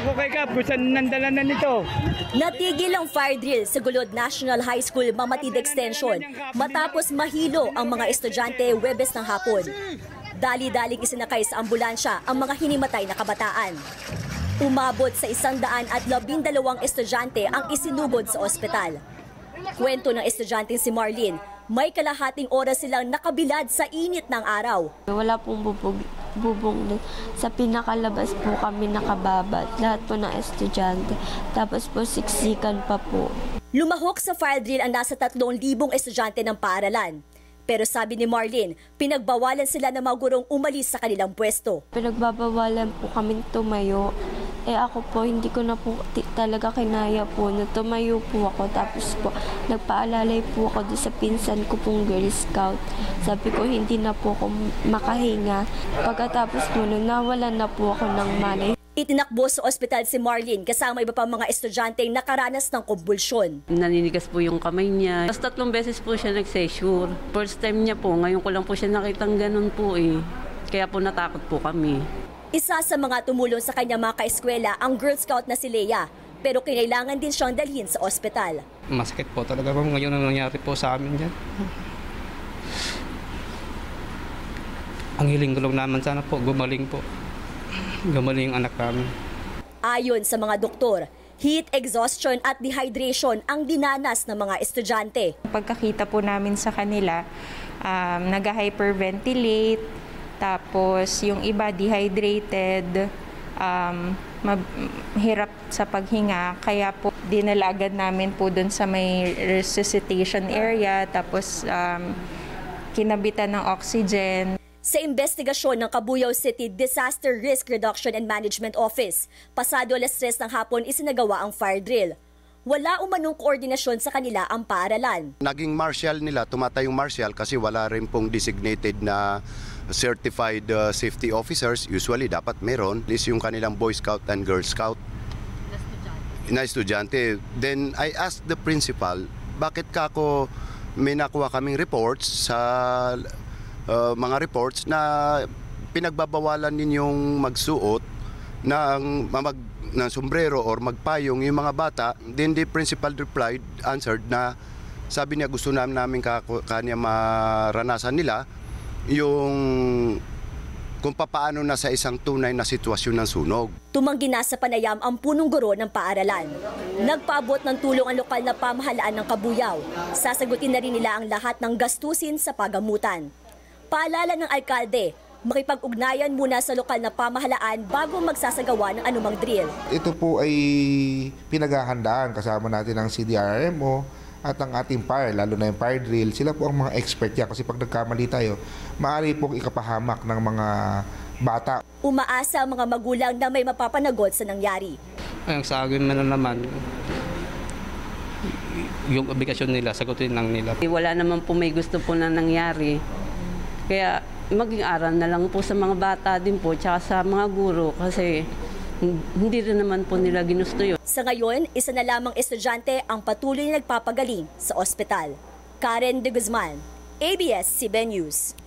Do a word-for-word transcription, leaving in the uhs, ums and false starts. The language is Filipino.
Ewan ko kay Kap, kung saan nandala na nito. Natigil ang fire drill sa Gulod National High School Mamatid Extension matapos mahilo ang mga estudyante Huwebes ng hapon. Dali-daling isinakay sa ambulansya ang mga hinimatay na kabataan. Umabot sa isang daan at labindalawang estudyante ang isinugod sa ospital. Kwento ng estudyanteng si Marlene, may kalahating oras silang nakabilad sa init ng araw. Wala pong bubog, bubong. Sa pinakalabas po kami nakababat. Lahat po ng estudyante. Tapos po siksikan pa po. Lumahok sa fire drill ang nasa tatlong libong estudyante ng paaralan. Pero sabi ni Marlene, pinagbawalan sila ng mga gurong umalis sa kanilang pwesto. Pinagbabawalan po kami tumayo. Eh ako po, hindi ko na po talaga kinaya po na tumayo po ako. Tapos po, nagpaalalay po ako doon sa pinsan ko pong Girl Scout. Sabi ko, hindi na po ako makahinga. Pagkatapos po, nawalan na po ako ng malay. Itinakbo sa ospital si Marlene kasama iba pang mga estudyanteng nakaranas ng kumbulsyon. Naninigas po yung kamay niya. Tapos tatlong beses po siya nag-seizure. First time niya po, ngayon ko lang po siya nakitang ganun po eh. Kaya po natakot po kami. Isa sa mga tumulong sa kanya mga kaeskwela ang Girl Scout na si Leia, pero kinailangan din siyang dalhin sa ospital. Masakit po talaga po ngayon ang nangyari po sa amin dyan. Ang hiling ko lang naman sana po, gumaling po. Gumaling ang anak namin. Ayon sa mga doktor, heat exhaustion at dehydration ang dinanas ng mga estudyante. Pagkakita po namin sa kanila, um, nag-hyperventilate, tapos yung iba dehydrated, um, mahirap sa paghinga. Kaya po dinala agad namin po dun sa may resuscitation area, tapos um, kinabitan ng oxygen. Sa investigasyon ng Cabuyao City Disaster Risk Reduction and Management Office, pasado alas tres ng hapon isinagawa ang fire drill. Wala umanong koordinasyon sa kanila ang paaralan. Naging marshal nila, tumatayong marshal kasi wala rin pong designated na certified uh, safety officers. Usually dapat meron. Is yung kanilang Boy Scout and Girl Scout na estudyante. Then I asked the principal, bakit ka ako may nakuha kaming reports sa Uh, mga reports na pinagbabawalan ninyong magsuot ng, mag, ng sombrero or magpayong yung mga bata. Then the principal replied, answered na sabi niya gusto namin namin kanya maranasan nila yung kung papaano na sa isang tunay na sitwasyon ng sunog. Tumanggi na sa panayam ang punong guro ng paaralan. Nagpaabot ng tulong ang lokal na pamahalaan ng Cabuyao. Sasagutin na rin nila ang lahat ng gastusin sa pagamutan. Paalala ng alkalde, makipag-ugnayan muna sa lokal na pamahalaan bago magsasagawa ng anumang drill. Ito po ay pinaghahandaan kasama natin ang C D R M O at ang ating fire, lalo na yung fire drill. Sila po ang mga expert yan kasi pag nagkamali tayo, maaari pong ikapahamak ng mga bata. Umaasa ang mga magulang na may mapapanagot sa nangyari. Ay, sa akin man naman, yung obligasyon nila, sagutin lang nila. Wala naman po may gusto po na nangyari. Kaya maging aral na lang po sa mga bata din po, tsaka sa mga guro kasi hindi rin naman po nila ginusto yun. Sa ngayon, isa na lamang estudyante ang patuloy na nagpapagaling sa ospital. Karen de Guzman, A B S C B N News.